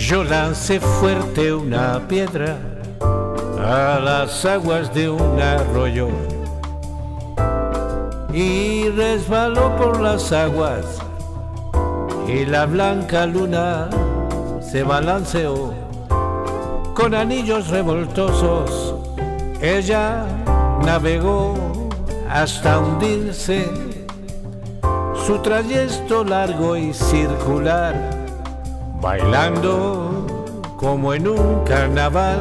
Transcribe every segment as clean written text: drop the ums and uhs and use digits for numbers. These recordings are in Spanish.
Yo lancé fuerte una piedra a las aguas de un arroyo y resbaló por las aguas y la blanca luna se balanceó con anillos revoltosos. Ella navegó hasta hundirse, su trayecto largo y circular, bailando como en un carnaval,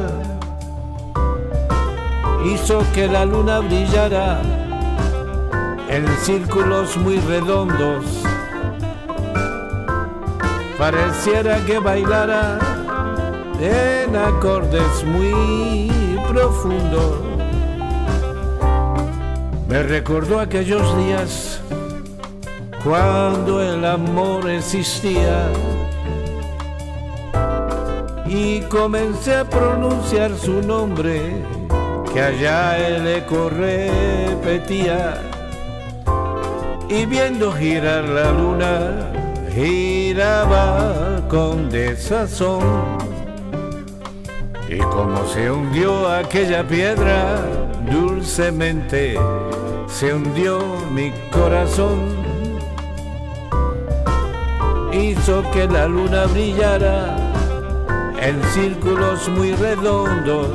hizo que la luna brillara en círculos muy redondos, pareciera que bailara en acordes muy profundos. Me recordó aquellos días cuando el amor existía y comencé a pronunciar su nombre, que allá el eco repetía, y viendo girar la luna giraba con desazón. Y como se hundió aquella piedra, dulcemente se hundió mi corazón. Hizo que la luna brillara en círculos muy redondos,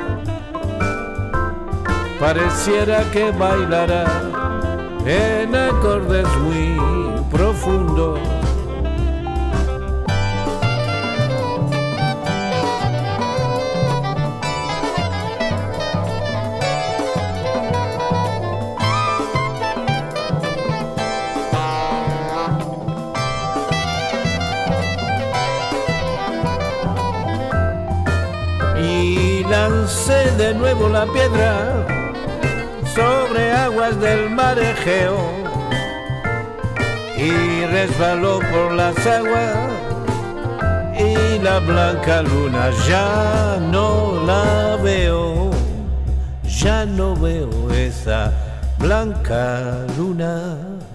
pareciera que bailara en acordes muy profundos. Y lancé de nuevo la piedra sobre aguas del mar Egeo y resbaló por las aguas y la blanca luna ya no la veo, ya no veo esa blanca luna.